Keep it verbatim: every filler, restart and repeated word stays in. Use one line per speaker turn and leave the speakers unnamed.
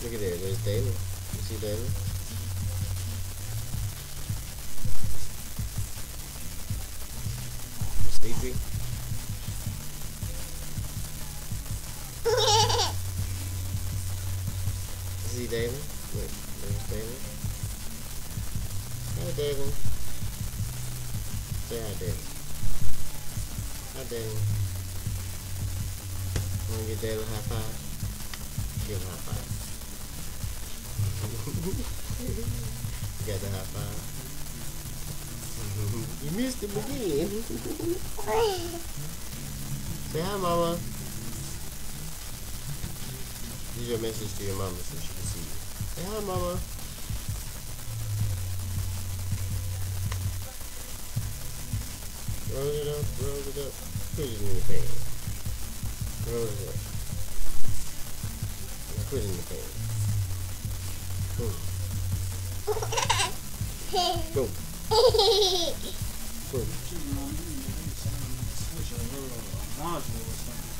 Look at there. There's Daylen. You see Daylen? You sleepy? See Daylen? Look, there's Daylen. Hi Daylen. Say hi Daylen. Hi Daylen. Wanna get Daylen a high five? Give him a high five. You got the high five. You missed him again. Say hi mama. Use your message to your mama so she can see you. Say hi, mama. Roll it up, roll it up. Put it in the pan. Roll it up. Now put it in the pan. Boom. Boom. Boom.